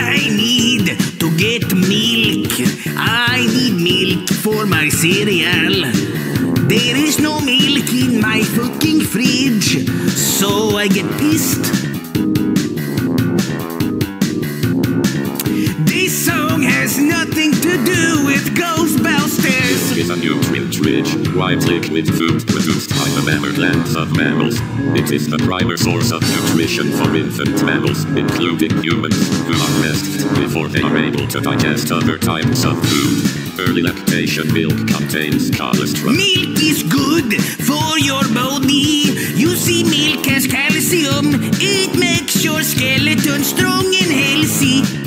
I need to get milk. I need milk for my cereal. There is no milk in my fucking fridge, so I get pissed. This song has nothing to do with Ghostbusters. This is a nutrient-rich, white liquid food produced by the mammal glands of mammals. It is the primary source of nutrition for infant mammals, including humans, who are breastfed before they are able to digest other types of food. Early lactation milk contains cholesterol. Milk is good for your body. You see, milk has calcium. It makes your skeleton strong and healthy.